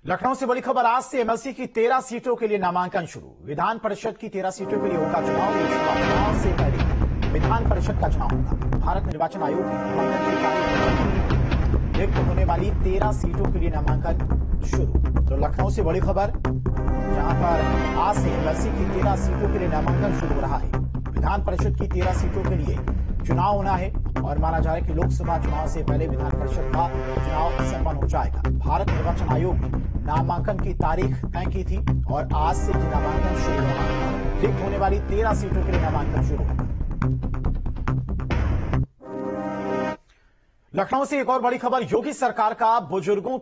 लखनऊ से बड़ी खबर। आज से एमएलसी की 13 सीटों के लिए नामांकन शुरू। विधान परिषद की 13 सीटों के लिए होगा चुनाव। लोकसभा चुनाव से पहले विधान परिषद का चुनाव होगा। भारत निर्वाचन आयोग ने नामांकन की तारीख रिक्त होने वाली 13 सीटों के लिए नामांकन शुरू। तो लखनऊ से बड़ी खबर, जहां पर आज से एमएलसी की 13 सीटों के लिए नामांकन शुरू हो रहा है। विधान परिषद की 13 सीटों के लिए चुनाव होना है और माना जा रहा है कि लोकसभा चुनाव से पहले विधान परिषद का चुनाव संपन्न हो जाएगा। भारत निर्वाचन आयोग ने नामांकन की तारीख तय की थी और आज से नामांकन शुरू हो रहा है। रिक्त होने वाली 13 सीटों के लिए नामांकन शुरू होगा। लखनऊ से एक और बड़ी खबर। योगी सरकार का बुजुर्गों